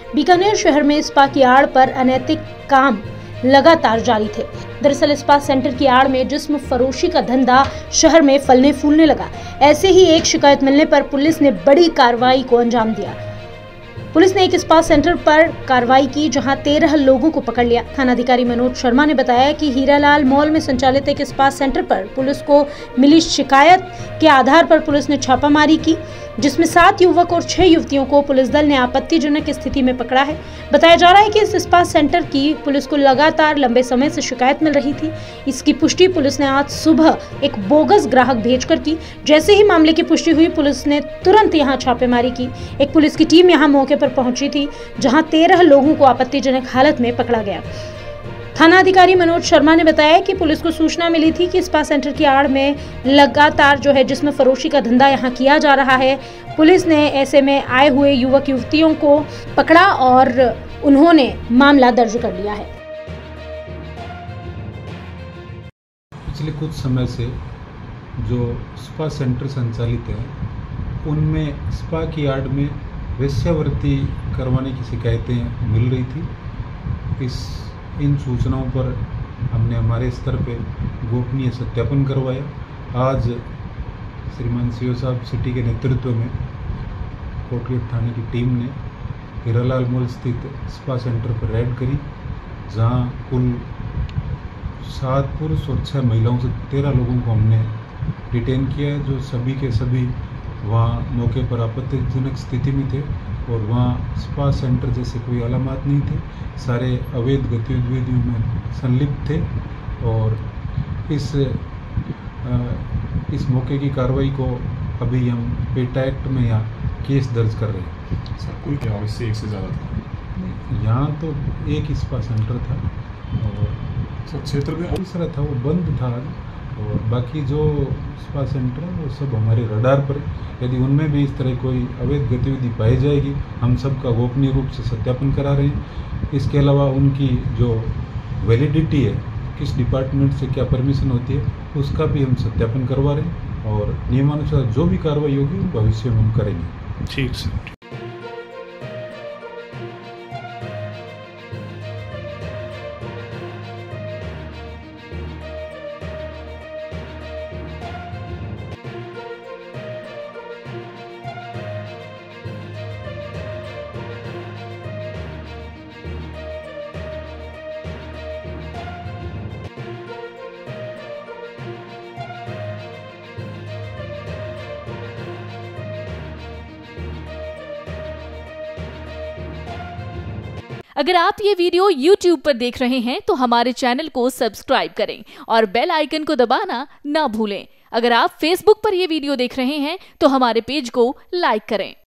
बीकानेर शहर में स्पा की आड़ पर अनैतिक काम लगातार जारी थे। दरअसल स्पा सेंटर की आड़ में जिस्म फरोशी का धंधा शहर में फलने फूलने लगा। ऐसे ही एक शिकायत मिलने पर पुलिस ने बड़ी कार्रवाई को अंजाम दिया। पुलिस ने एक स्पा सेंटर पर कार्रवाई की, जहां 13 लोगों को पकड़ लिया। थानाधिकारी मनोज शर्मा ने बताया कि हीरालाल मॉल में संचालित एक स्पा सेंटर पर पुलिस को मिली शिकायत के आधार पर पुलिस ने छापामारी की, जिसमें 7 युवक और 6 युवतियों को पुलिस दल ने आपत्तिजनक स्थिति में पकड़ा है। बताया जा रहा है कि इस स्पा सेंटर की पुलिस को लगातार लंबे समय से शिकायत मिल रही थी। इसकी पुष्टि पुलिस ने आज सुबह एक बोगस ग्राहक भेजकर की। जैसे ही मामले की पुष्टि हुई, पुलिस ने तुरंत यहां छापेमारी की। एक पुलिस की टीम यहां मौके पर पहुंची थी, जहां 13 लोगों को आपत्तिजनक हालत में पकड़ा गया। थाना अधिकारी मनोज शर्मा ने बताया कि पुलिस को सूचना मिली थी कि स्पा सेंटर की आड़ में लगातार जिस्म फरोशी का धंधा यहां किया जा रहा है। पुलिस ने ऐसे में आए हुए युवक युवतियों को पकड़ा और उन्होंने मामला दर्ज कर लिया है। पिछले कुछ समय से जो स्पा सेंटर संचालित है, उनमें स्पा की आड़ में वेश्यावृत्ति करवाने की शिकायतें मिल रही थी। इन सूचनाओं पर हमने हमारे स्तर पे गोपनीय सत्यापन करवाया। आज श्रीमान सीओ साहब सिटी के नेतृत्व में कोटगेट थाने की टीम ने हीरालाल मॉल स्थित स्पा सेंटर पर रेड करी, जहां कुल 7 पुरुष और 6 महिलाओं से 13 लोगों को हमने डिटेन किया है, जो सभी के सभी वहाँ मौके पर आपत्तिजनक स्थिति में थे और वहाँ स्पा सेंटर जैसे कोई अलामत नहीं थे। सारे अवैध गतिविधियों में संलिप्त थे और इस मौके की कार्रवाई को अभी हम पेटा एक्ट में यहाँ केस दर्ज कर रहे हैं। सर कुल क्या इससे एक से ज़्यादा था? यहाँ तो एक स्पा सेंटर था और सर क्षेत्र में दूसरा था वो बंद था, और बाकी जो स्पा सेंटर है वो सब हमारे रडार पर। यदि उनमें भी इस तरह कोई अवैध गतिविधि पाई जाएगी, हम सबका गोपनीय रूप से सत्यापन करा रहे हैं। इसके अलावा उनकी जो वैलिडिटी है, किस डिपार्टमेंट से क्या परमिशन होती है, उसका भी हम सत्यापन करवा रहे हैं और नियमानुसार जो भी कार्रवाई होगी भविष्य में हम करेंगे। ठीक सर। अगर आप ये वीडियो YouTube पर देख रहे हैं तो हमारे चैनल को सब्सक्राइब करें और बेल आइकन को दबाना ना भूलें। अगर आप Facebook पर ये वीडियो देख रहे हैं तो हमारे पेज को लाइक करें।